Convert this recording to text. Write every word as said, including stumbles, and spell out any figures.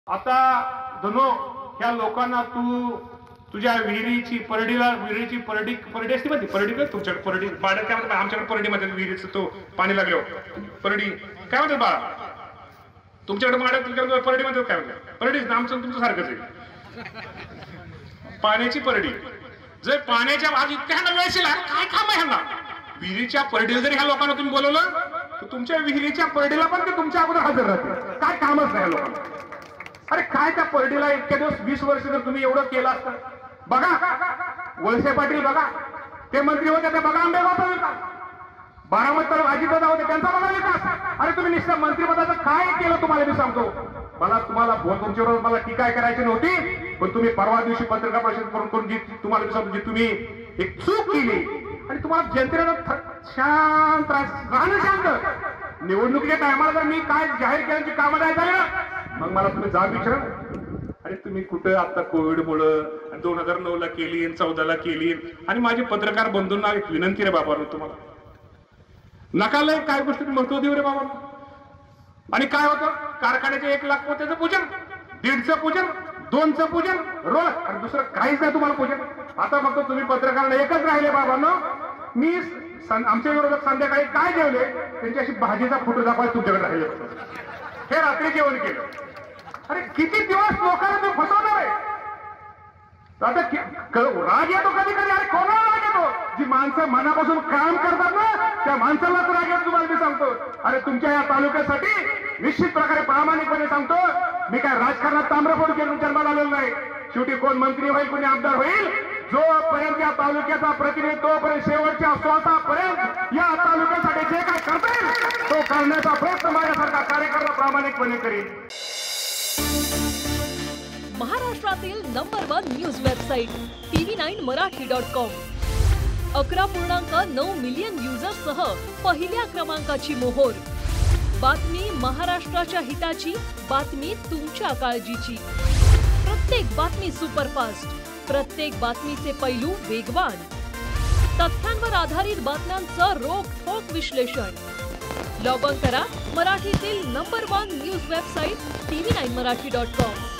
आता धनो ह्या लोकांना तू तुझ्या विहिरीची परडीला विहिरीची परडी परडी असते माहिती परडी काय तुमच्याकडे परडी पाण्यात काय म्हणतात आमच्याकडे परडी मध्ये विहिरीचं तो पाणी लागल्यावर परडी काय म्हणतात बाळा तुमच्याकडे माड्यात तुमच्याकडे परडी मध्ये काय म्हणतात परडीच आमचं तुमचं सारखंच आहे पाण्याची परडी जर पाण्याच्या आज इतक्या ह्यांना वेळ काय काम आहे ह्यांना विहिरीच्या परडीला जर ह्या लोकांना तुम्ही बोलवलं तर तुमच्या विहिरीच्या परडीला पण ते तुमच्या अगोदर हजर राहतील काय कामच नाही लोकांना अरे काय त्या परडीला इतक्या दिवस वीस वर्ष जर तुम्ही एवढं केलं असतं बघा वळसे पाटील बघा ते मंत्री होते ते बघा आंबेगावचा विकास बारामतीला अजितदादा होते त्यांचा बघा विकास अरे तुम्ही निश्चित मंत्रिपदाचं काय केलं तुम्हाला मी सांगतो मला तुम्हाला तुमच्याबरोबर मला टीका करायची नव्हती पण तुम्ही परवा दिवशी पत्रकार परिषद करून करून जी तुम्हाला मी सांगतो जी तुम्ही एक चूक केली आणि तुम्हाला जनतेला शांत राहणं शांत निवडणुकीच्या टायमाला जर मी काय जाहीर केल्याची कामं नाही झाली ना मग मला तुम्ही जाब विचारा अरे तुम्ही कुठं आता कोविडमुळं दोन हजार नऊ ला केली चौदा ला केली आणि माझे पत्रकार बंधूंना एक विनंती रे बाबा तुम्हाला नकालय काय गोष्टी महत्व देऊ रे बाबा आणि काय होतं कारखान्याचे एक लाख पोत्याचं पूजन दीडचं पूजन दोनचं पूजन रोल आणि दुसरं काहीच नाही तुम्हाला पूजन आता फक्त तुम्ही पत्रकारांना एकच राहिले बाबांनो मी आमच्या विरोधात संध्याकाळी काय जेवले त्यांच्याशी भाजीचा फोटो दाखवायला तुमच्याकडे राहिले हे रात्री जेवण केलं अरे किती दिवस लोकांना ते फसवणार आहे आता राग येतो कधी कधी अरे कोणाला राग येतो जी माणसं मनापासून काम करतात ना त्या माणसालाच राग येतो तुम्हाला मी सांगतो अरे तुमच्या या तालुक्यासाठी निश्चित प्रकारे प्रामाणिकपणे सांगतो मी काय राजकारणात ताम्रपटू घेऊन जन्माला आलेलो नाही शेवटी कोण मंत्री होईल कोणी आमदार होईल जोपर्यंत या तालुक्याचा प्रतिनिधी तोपर्यंत शेवटच्या श्वासापर्यंत या तालुक्यासाठी जे काय करता येईल तो करण्याचा प्रयत्न माझ्यासारखा कार्यकर्ता प्रामाणिकपणे करील. महाराष्ट्रातील number one news website TV nine Marathi dot com अकरा पूर्णांक नऊ मिलियन युजर्ससह पहिल्या क्रमांकाची मोहोर. बातमी महाराष्ट्राच्या हिताची, बातमी तुमच्या काळजीची. प्रत्येक बातमी सुपरफास्ट, प्रत्येक बातमीचे पैलू वेगवान, तथ्यांवर आधारित बातम्यांचं रोखठोक विश्लेषण. लॉग ऑन करा मराठीतील number one news website TV nine Marathi dot com.